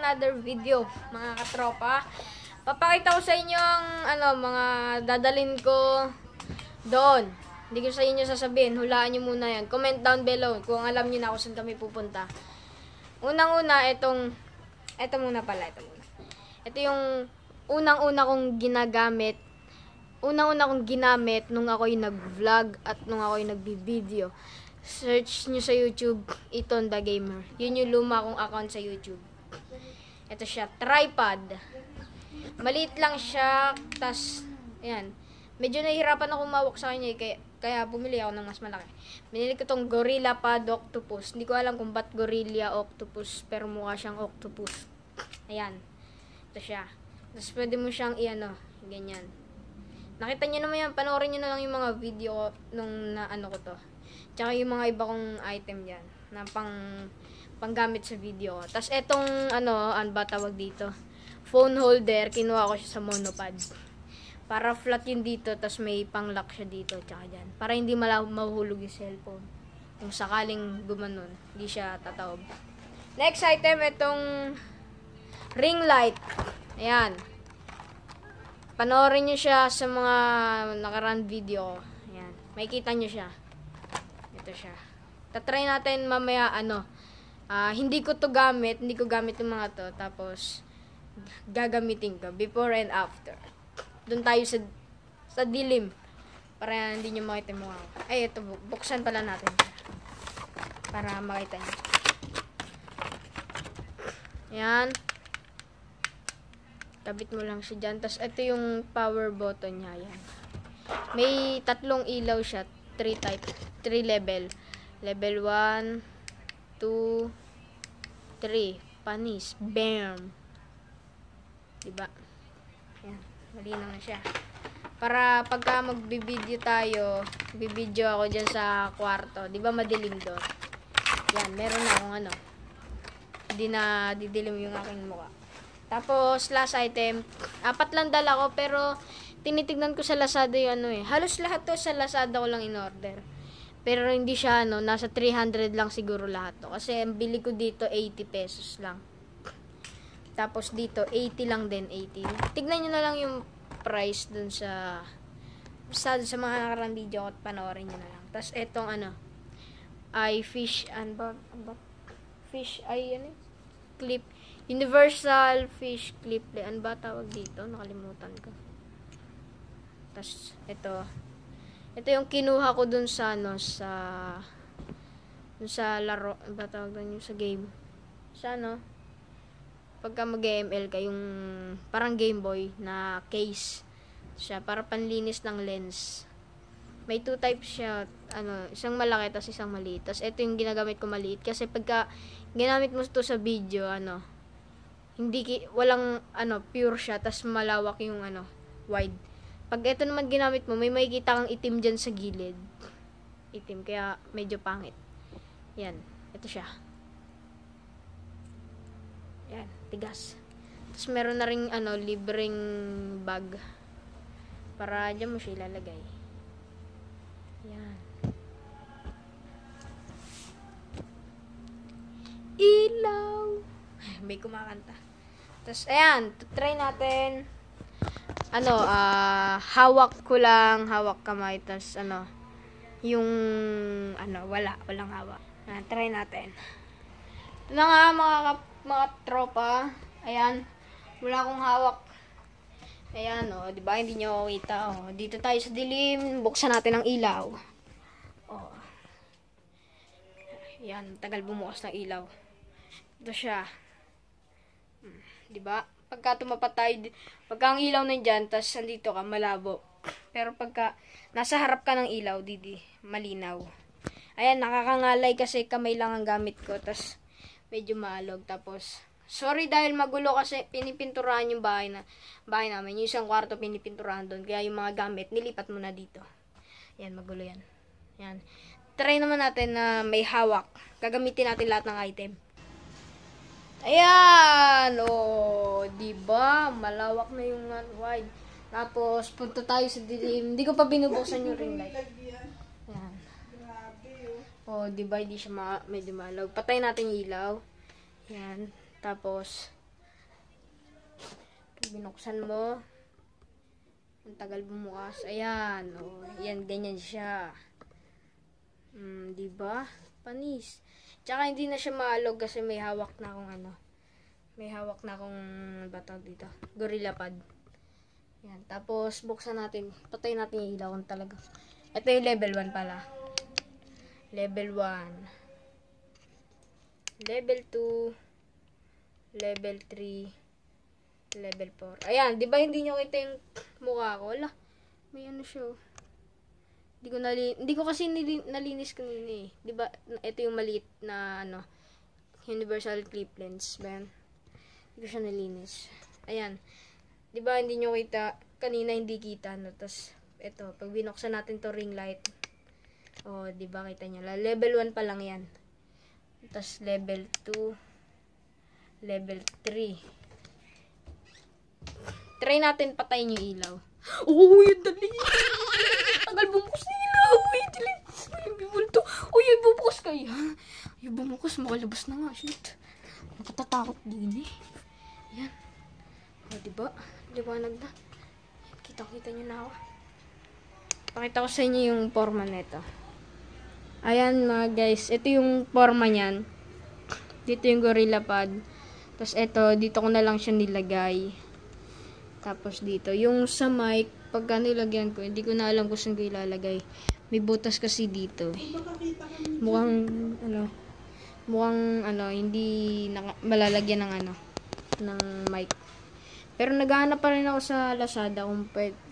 another video, mga katropa. Papakita ko sa inyo ang mga dadalhin ko doon. Hindi ko sa inyo sasabihin, hulaan nyo muna yan. Comment down below kung alam nyo na kung saan kami pupunta. Unang-una, ito muna. Ito yung unang-una kong ginagamit. Unang-una kong ginamit nung ako'y nag-vlog at nung ako'y nag-video. Search nyo sa YouTube, Iton the Gamer. Yun yung luma kong account sa YouTube. Ito siya, tripod. Maliit lang siya, tas, ayan. Medyo nahihirapan ako umawak sa kanya, kaya bumili ako ng mas malaki. Binili ko tong Gorilla Pod Octopus. Hindi ko alam kung ba't Gorilla Octopus, pero mukha siyang octopus. Ayan. Ito siya. Tapos pwede mo siyang ganyan. Nakita nyo naman yan, panoorin nyo na lang yung mga video nung ko to. Tsaka yung mga iba kong item dyan na panggamit sa video. Tapos etong ano ba tawag dito? Phone holder, kinuha ko siya sa monopod. Para flat yun dito, tapos may pang-lock siya dito, tsaka dyan. Para hindi mahuhulog yung cellphone. Kung sakaling gumanon, hindi siya tataob. Next item, itong ring light. Ayan. Panoorin nyo siya sa mga nakaraan video. Ayan. Makikita nyo siya. Ito siya. Tatry natin mamaya hindi ko gamit yung mga to. Tapos, gagamitin ko. Before and after. Doon tayo sa dilim. Para hindi nyo makita yung mukha ko. Ay, ito. Buksan pala natin. Para makita nyo. Ayan. Kabit mo lang siya dyan. Tapos, ito yung power button niya. Ayan. May 3 ilaw siya. 3 level. Level 1, 2, 3. Panis. Bam! Diba? Ayan. Malinaw na siya. Para pagka magbibideo tayo, bibideo ako dyan sa kwarto. Diba madilim doon? Yan. Meron na akong hindi na didilim yung aking mukha. Tapos, last item. 4 lang dala ko, pero tinitignan ko sa Lazada yung Halos lahat to sa Lazada ko lang in-order. Pero hindi siya nasa 300 lang siguro lahat to. Kasi ang bili ko dito 80 pesos lang. Tapos dito 80 lang din, 80. Tignan nyo na lang yung price dun sa mga nakarang video at panoorin nyo na lang. Tapos etong clip. Universal fish clip. Ano ba tawag dito? Nakalimutan ko. Tapos ito yung kinuha ko dun sa laro, ba tawag doon, yung sa game. Pagka mag-ML ka, yung parang Game Boy na case siya, para panlinis ng lens. May 2 types siya, isang malaki tapos isang maliit. Tapos ito yung ginagamit ko maliit kasi pagka ginamit mo to sa video, walang pure siya, tapos malawak yung wide. Pag ito naman ginamit mo, may makikita kang itim dyan sa gilid. Itim, kaya medyo pangit. Yan, ito siya. Yan, tigas. Tapos meron na ring libreng bag. Para dyan mo siya ilalagay. Yan. Ilaw! May kumakanta. Tapos, ayan, try natin. Hawak kamay, tas walang hawak. Try natin. Ito na nga mga tropa. Ayan, wala akong hawak. Ayan, di ba? Hindi nyo kita. Dito tayo sa dilim. Buksan natin ang ilaw. Ayan, tagal bumukas ng ilaw. Ito siya. Di ba? Pagka tumapat tayo, pagka ang ilaw nandyan, tas andito ka, malabo. Pero pagka nasa harap ka ng ilaw, malinaw. Ayan, nakakangalay kasi kamay lang ang gamit ko, tas medyo maalog. Tapos, sorry dahil magulo kasi pinipinturahan yung bahay namin. Yung isang kwarto pinipinturahan doon. Kaya yung mga gamit, nilipat mo na dito. Ayan, magulo yan. Ayan. Try naman natin na may hawak. Gagamitin natin lahat ng item. Ayan! Diba? Malawak na yung wide. Tapos, punta tayo sa dilim. Hindi ko pa binubuksan yung ring light. Ayan. Diba? Hindi siya medyo malaw. Patay natin yung ilaw. Ayan. Tapos, binuksan mo. Ang tagal bumukas. Ayan. O, yan, ganyan siya. Diba? Panis. Tsaka hindi na siya maalog kasi may hawak na akong ano. May hawak na akong batang dito. GorillaPod. Yan. Tapos, buksan natin. Patayin natin yung ilaw kung talaga. Ito yung level 1 pala. Level 1. Level 2. Level 3. Level 4. Ayan. Di ba hindi nyo kita yung mukha ko? Wala. May ano siya. Hindi ko kasi nalinis kanina eh. Di ba? Ito yung maliit na ano. Universal clip lens. Ba yan? Hindi ko siya nalinis. Ayan. Di ba hindi nyo kita? Kanina hindi kita. No? Tapos, ito. Pag binuksan natin to ring light. O, di ba kita nyo? Level 1 pa lang yan. Tapos, level 2. Level 3. Try natin patayin yung ilaw. Oh, yun dali. Tagal bumukas na ilaw. Wait, yung bibulto. Uy, bubukas kayo. Yung bumukas, makalabas na nga. Shit. Nakatatakot din eh. Yan. O, diba? Liwanag na. Kita-kita nyo na ako. Pakita ko sa inyo yung forma nito. Ayan mga guys. Ito yung forma niyan. Dito yung GorillaPod. Tapos ito, dito ko na lang siya nilagay. Tapos dito, yung sa mic, pagka nilagyan ko, hindi ko na alam kung saan ko ilalagay. May butas kasi dito. Mukhang, hindi malalagyan ng ng mic. Pero naghahanap pa rin ako sa Lazada kung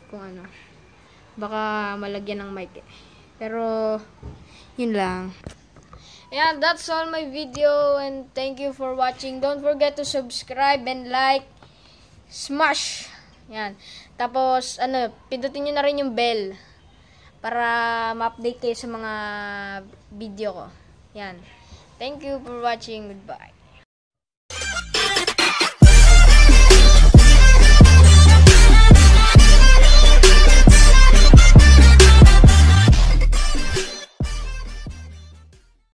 baka malagyan ng mic eh. Pero, yun lang. Ayan, that's all my video and thank you for watching. Don't forget to subscribe and like, smash. Yan. Tapos, pindutin nyo na rin yung bell para ma-update kayo sa mga video ko. Yan. Thank you for watching. Goodbye.